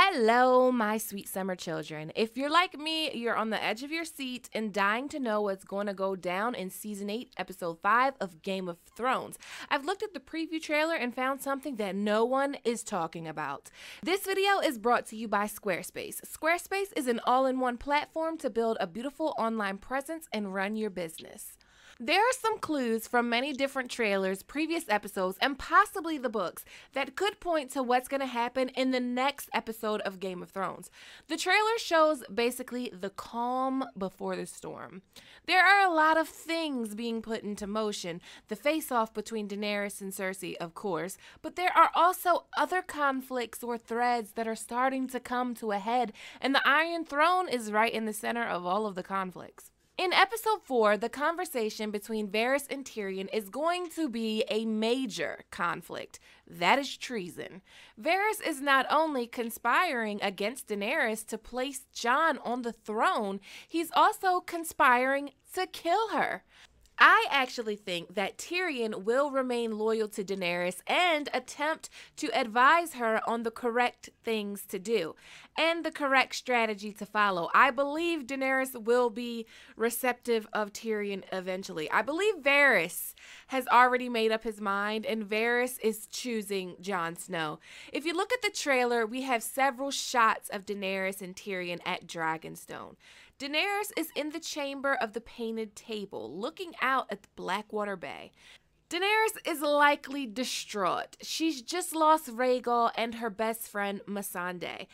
Hello, my sweet summer children. If you're like me, you're on the edge of your seat and dying to know what's going to go down in Season 8, Episode 5 of Game of Thrones. I've looked at the preview trailer and found something that no one is talking about. This video is brought to you by Squarespace. Squarespace is an all-in-one platform to build a beautiful online presence and run your business. There are some clues from many different trailers, previous episodes, and possibly the books that could point to what's going to happen in the next episode of Game of Thrones. The trailer shows basically the calm before the storm. There are a lot of things being put into motion. The face-off between Daenerys and Cersei, of course, but there are also other conflicts or threads that are starting to come to a head, and the Iron Throne is right in the center of all of the conflicts. In episode 4, the conversation between Varys and Tyrion is going to be a major conflict. That is treason. Varys is not only conspiring against Daenerys to place Jon on the throne, he's also conspiring to kill her. I actually think that Tyrion will remain loyal to Daenerys and attempt to advise her on the correct things to do and the correct strategy to follow. I believe Daenerys will be receptive of Tyrion eventually. I believe Varys has already made up his mind, and Varys is choosing Jon Snow. If you look at the trailer, we have several shots of Daenerys and Tyrion at Dragonstone. Daenerys is in the chamber of the painted table, looking out at the Blackwater Bay. Daenerys is likely distraught. She's just lost Rhaegal and her best friend, Missandei.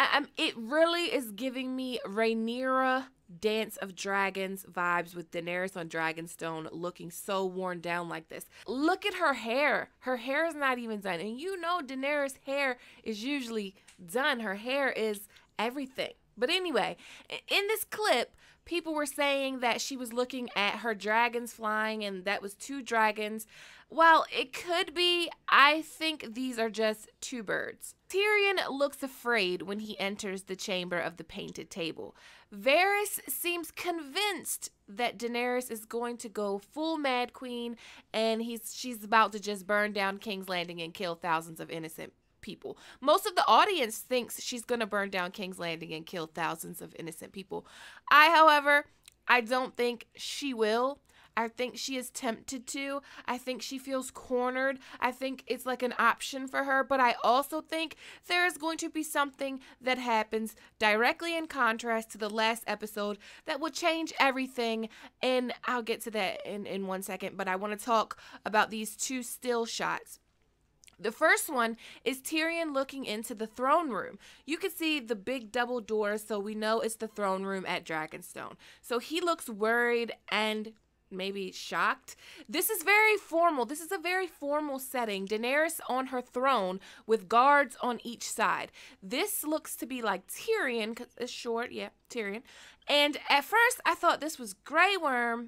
It really is giving me Rhaenyra Dance of Dragons vibes with Daenerys on Dragonstone looking so worn down like this. Look at her hair. Her hair is not even done. And you know Daenerys' hair is usually done. Her hair is everything. But anyway, in this clip, people were saying that she was looking at her dragons flying and that was 2 dragons. While it could be, I think these are just 2 birds. Tyrion looks afraid when he enters the chamber of the painted table. Varys seems convinced that Daenerys is going to go full Mad Queen and she's about to just burn down King's Landing and kill thousands of innocent people. Most of the audience thinks she's going to burn down King's Landing and kill thousands of innocent people. However, I don't think she will. I think she is tempted to. I think she feels cornered. I think it's like an option for her, but I also think there is going to be something that happens directly in contrast to the last episode that will change everything, and I'll get to that in 1 second, but I want to talk about these 2 still shots. The first one is Tyrion looking into the throne room. You can see the big double doors, so we know it's the throne room at Dragonstone. So he looks worried and maybe shocked. This is very formal. This is a very formal setting. Daenerys on her throne with guards on each side. This looks to be like Tyrion, because it's short. Yeah, Tyrion. And at first, I thought this was Grey Worm.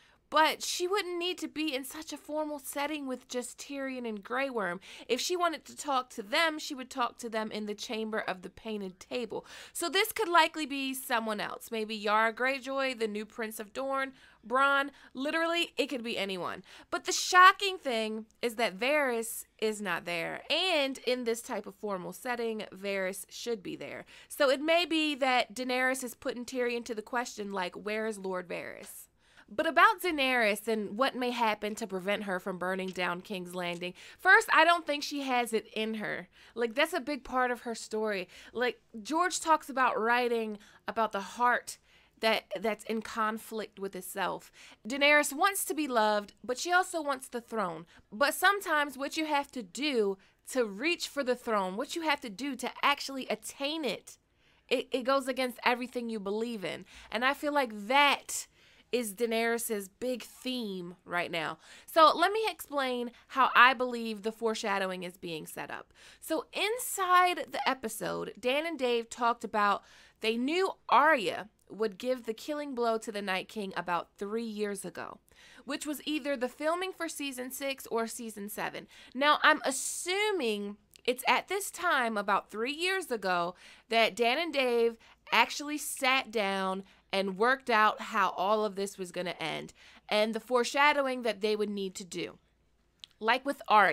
But she wouldn't need to be in such a formal setting with just Tyrion and Grey Worm. If she wanted to talk to them, she would talk to them in the chamber of the painted table. So this could likely be someone else. Maybe Yara Greyjoy, the new Prince of Dorne, Bronn. Literally, it could be anyone. But the shocking thing is that Varys is not there. And in this type of formal setting, Varys should be there. So it may be that Daenerys is putting Tyrion to the question like, where is Lord Varys? But about Daenerys and what may happen to prevent her from burning down King's Landing. First, I don't think she has it in her. Like, that's a big part of her story. Like, George talks about writing about the heart that's in conflict with itself. Daenerys wants to be loved, but she also wants the throne. But sometimes what you have to do to reach for the throne, what you have to do to actually attain it, it goes against everything you believe in. And I feel like that is Daenerys' big theme right now. So let me explain how I believe the foreshadowing is being set up. So inside the episode, Dan and Dave talked about they knew Arya would give the killing blow to the Night King about 3 years ago, which was either the filming for season 6 or season 7. Now, I'm assuming it's at this time, about 3 years ago, that Dan and Dave actually sat down and worked out how all of this was going to end and the foreshadowing that they would need to do. Like with Arya,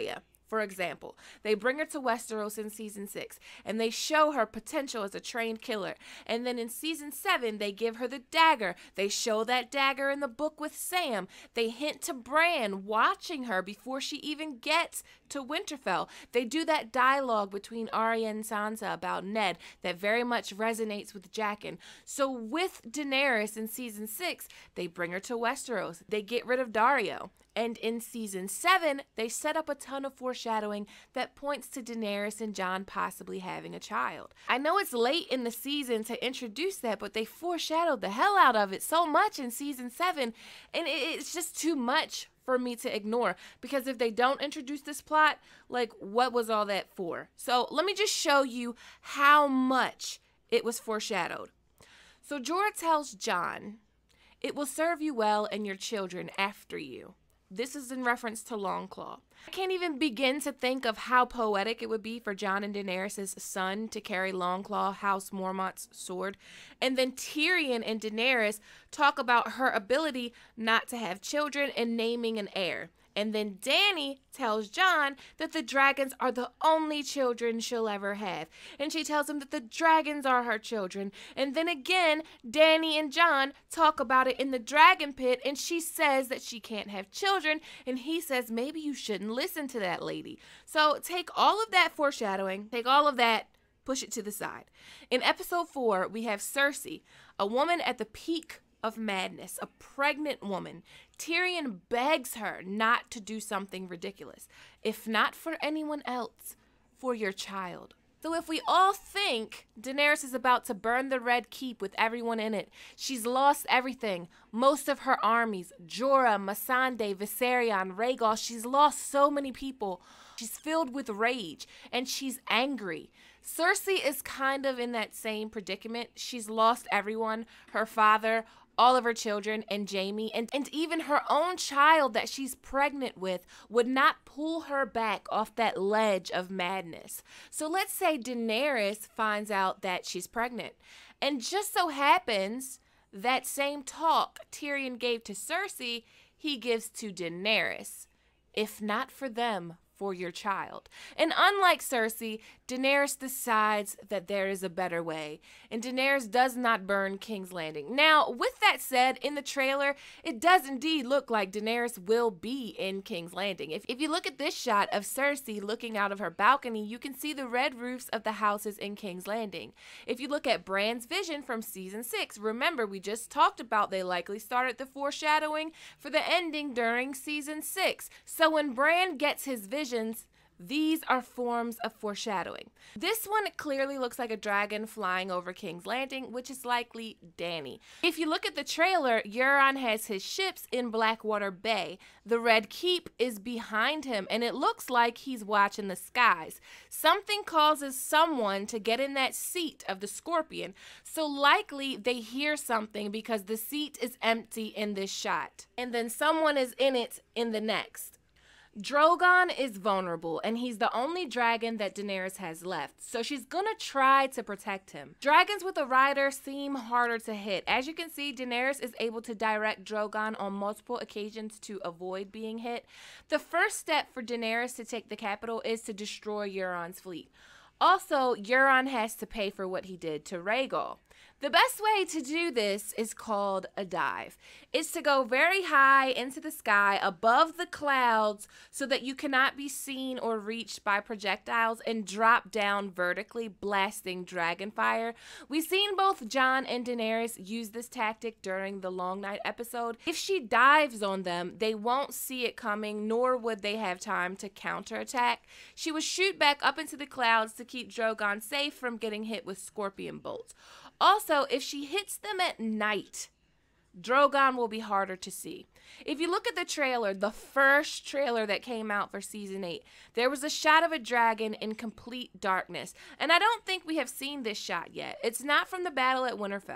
For example, they bring her to Westeros in season 6, and they show her potential as a trained killer. And then in season 7, they give her the dagger. They show that dagger in the book with Sam. They hint to Bran watching her before she even gets to Winterfell. They do that dialogue between Arya and Sansa about Ned that very much resonates with Jaqen. So with Daenerys in season 6, they bring her to Westeros. They get rid of Daario. And in season 7, they set up a ton of foreshadowing that points to Daenerys and Jon possibly having a child. I know it's late in the season to introduce that, but they foreshadowed the hell out of it so much in season 7, and it's just too much for me to ignore, because if they don't introduce this plot, like, what was all that for? So let me just show you how much it was foreshadowed. So Jorah tells Jon, "It will serve you well and your children after you." This is in reference to Longclaw. I can't even begin to think of how poetic it would be for Jon and Daenerys' son to carry Longclaw, House Mormont's sword. And then Tyrion and Daenerys talk about her ability not to have children and naming an heir. And then Dany tells Jon that the dragons are the only children she'll ever have. And she tells him that the dragons are her children. And then again, Dany and Jon talk about it in the dragon pit, and she says that she can't have children. And he says, maybe you shouldn't listen to that lady. So take all of that foreshadowing, take all of that, push it to the side. In episode 4, we have Cersei, a woman at the peak of madness, a pregnant woman. Tyrion begs her not to do something ridiculous, if not for anyone else, for your child. So if we all think Daenerys is about to burn the Red Keep with everyone in it, she's lost everything, most of her armies, Jorah, Missandei, Viserion, Rhaegal, she's lost so many people. She's filled with rage, and she's angry. Cersei is kind of in that same predicament. She's lost everyone, her father, all of her children, and Jaime, and even her own child that she's pregnant with would not pull her back off that ledge of madness. So let's say Daenerys finds out that she's pregnant, and just so happens that same talk Tyrion gave to Cersei, he gives to Daenerys. If not for them, for your child. And unlike Cersei, Daenerys decides that there is a better way, and Daenerys does not burn King's Landing. Now, with that said, in the trailer, it does indeed look like Daenerys will be in King's Landing. If you look at this shot of Cersei looking out of her balcony, you can see the red roofs of the houses in King's Landing. If you look at Bran's vision from season 6, remember we just talked about they likely started the foreshadowing for the ending during season 6. So when Bran gets his vision, these are forms of foreshadowing. This one clearly looks like a dragon flying over King's Landing, which is likely Dany. If you look at the trailer, Euron has his ships in Blackwater Bay. The Red Keep is behind him, and it looks like he's watching the skies. Something causes someone to get in that seat of the Scorpion, so likely they hear something because the seat is empty in this shot, and then someone is in it in the next. Drogon is vulnerable, and he's the only dragon that Daenerys has left, so she's gonna try to protect him. Dragons with a rider seem harder to hit. As you can see, Daenerys is able to direct Drogon on multiple occasions to avoid being hit. The first step for Daenerys to take the capital is to destroy Euron's fleet. Also, Euron has to pay for what he did to Rhaegal. The best way to do this is called a dive. It's to go very high into the sky above the clouds so that you cannot be seen or reached by projectiles and drop down vertically, blasting dragonfire. We've seen both Jon and Daenerys use this tactic during the Long Night episode. If she dives on them, they won't see it coming, nor would they have time to counterattack. She would shoot back up into the clouds to keep Drogon safe from getting hit with scorpion bolts. Also, if she hits them at night, Drogon will be harder to see. If you look at the trailer, the first trailer that came out for season 8, there was a shot of a dragon in complete darkness. And I don't think we have seen this shot yet. It's not from the battle at Winterfell.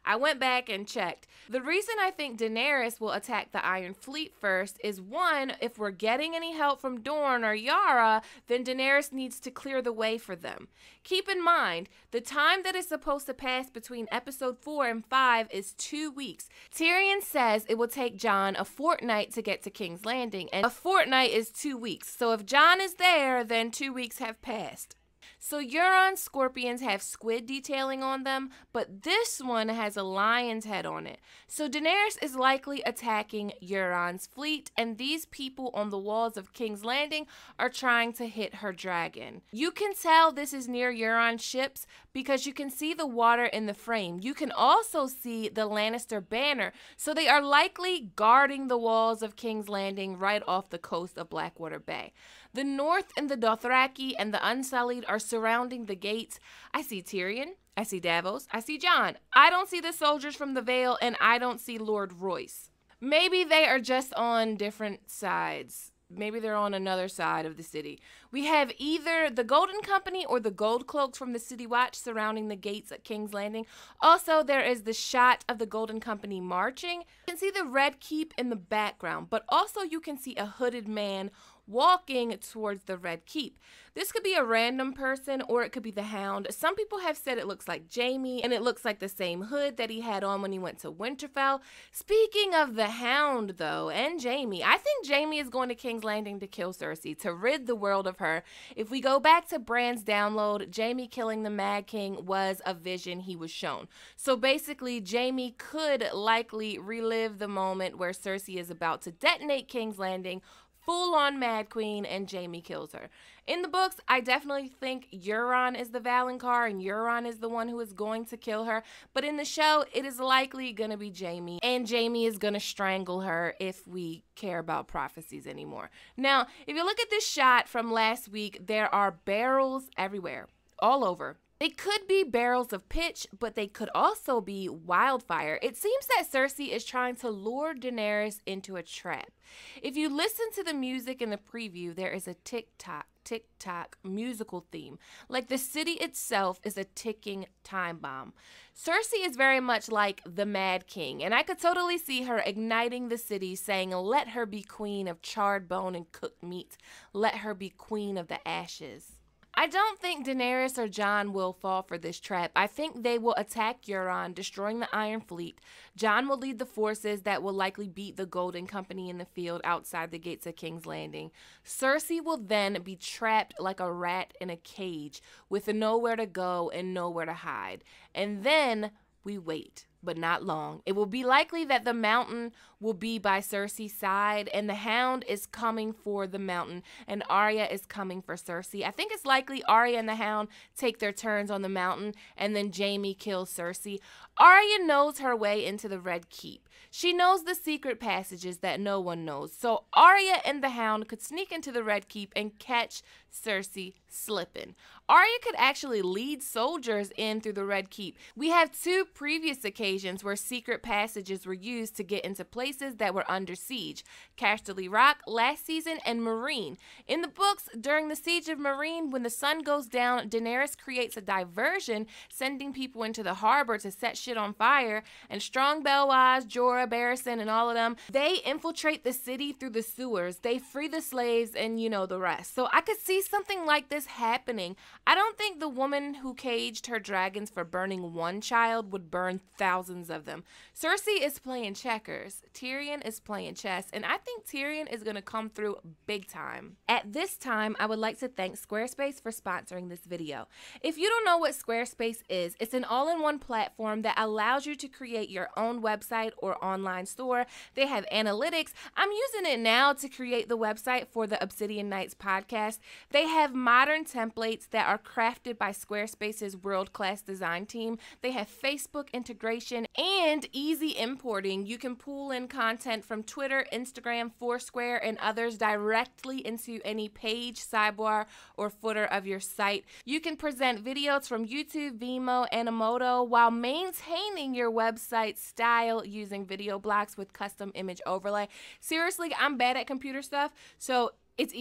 I went back and checked. The reason I think Daenerys will attack the Iron Fleet first is, one, if we're getting any help from Dorne or Yara, then Daenerys needs to clear the way for them. Keep in mind, the time that is supposed to pass between episode 4 and 5 is 2 weeks. Tyrion says it will take Jon a fortnight to get to King's Landing, and a fortnight is 2 weeks. So if Jon is there, then 2 weeks have passed. So Euron's scorpions have squid detailing on them, but this one has a lion's head on it. So Daenerys is likely attacking Euron's fleet, and these people on the walls of King's Landing are trying to hit her dragon. You can tell this is near Euron's ships because you can see the water in the frame. You can also see the Lannister banner, so they are likely guarding the walls of King's Landing right off the coast of Blackwater Bay. The North and the Dothraki and the Unsullied are surrounding the gates. I see Tyrion, I see Davos, I see Jon. I don't see the soldiers from the Vale, and I don't see Lord Royce. Maybe they are just on different sides. Maybe they're on another side of the city. We have either the Golden Company or the Gold Cloaks from the City Watch surrounding the gates at King's Landing. Also, there is the shot of the Golden Company marching. You can see the Red Keep in the background, but also you can see a hooded man walking towards the Red Keep. This could be a random person or it could be the Hound. Some people have said it looks like Jaime, and it looks like the same hood that he had on when he went to Winterfell. Speaking of the Hound, though, and Jaime, I think Jaime is going to King's Landing to kill Cersei, to rid the world of her. If we go back to Bran's download, Jaime killing the Mad King was a vision he was shown. So basically, Jaime could likely relive the moment where Cersei is about to detonate King's Landing, full-on Mad Queen, and Jaime kills her. In the books, I definitely think Euron is the Valonqar, and Euron is the one who is going to kill her. But in the show, it is likely going to be Jaime, and Jaime is going to strangle her if we care about prophecies anymore. Now, if you look at this shot from last week, there are barrels everywhere, all over. They could be barrels of pitch, but they could also be wildfire. It seems that Cersei is trying to lure Daenerys into a trap. If you listen to the music in the preview, there is a tick-tock, tick-tock musical theme. Like the city itself is a ticking time bomb. Cersei is very much like the Mad King, and I could totally see her igniting the city, saying, "Let her be queen of charred bone and cooked meat. Let her be queen of the ashes." I don't think Daenerys or Jon will fall for this trap. I think they will attack Euron, destroying the Iron Fleet. Jon will lead the forces that will likely beat the Golden Company in the field outside the gates of King's Landing. Cersei will then be trapped like a rat in a cage with nowhere to go and nowhere to hide. And then we wait, but not long. It will be likely that the mountain will be by Cersei's side, and the Hound is coming for the mountain, and Arya is coming for Cersei. I think it's likely Arya and the Hound take their turns on the mountain, and then Jaime kills Cersei. Arya knows her way into the Red Keep. She knows the secret passages that no one knows, so Arya and the Hound could sneak into the Red Keep and catch Cersei slipping. Arya could actually lead soldiers in through the Red Keep. We have 2 previous occasions where secret passages were used to get into places that were under siege. Casterly Rock last season and Meereen. In the books, during the siege of Meereen, when the sun goes down, Daenerys creates a diversion, sending people into the harbor to set shit on fire, and Strong Belwaz, Jorah, Barristan, and all of them, they infiltrate the city through the sewers. They free the slaves, and you know the rest. So I could see something like this happening. I don't think the woman who caged her dragons for burning one child would burn thousands of them. Cersei is playing checkers. Tyrion is playing chess, and I think Tyrion is going to come through big time. At this time, I would like to thank Squarespace for sponsoring this video. If you don't know what Squarespace is, it's an all-in-one platform that allows you to create your own website or online store. They have analytics. I'm using it now to create the website for the Obsidian Nights podcast. They have modern templates that are crafted by Squarespace's world-class design team. They have Facebook integration and easy importing. You can pull in content from Twitter, Instagram, Foursquare, and others directly into any page, sidebar, or footer of your site. You can present videos from YouTube, Vimeo, and Emoto while maintaining your website style using video blocks with custom image overlay. Seriously, I'm bad at computer stuff, so it's easy.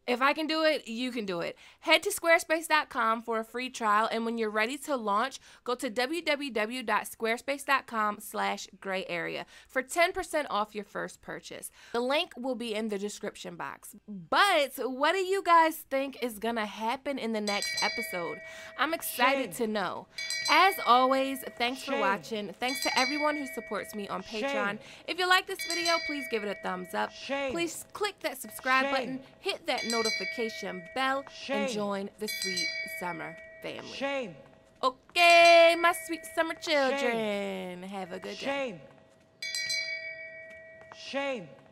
If I can do it, you can do it. Head to squarespace.com for a free trial, and when you're ready to launch, go to www.squarespace.com/grayarea for 10% off your first purchase. The link will be in the description box. But what do you guys think is gonna happen in the next episode? I'm excited to know. As always, thanks for watching. Thanks to everyone who supports me on Patreon. If you like this video, please give it a thumbs up. Please click that subscribe button, hit that notification bell, and join the Sweet Summer family. Okay, my sweet summer children. Have a good day. Shame.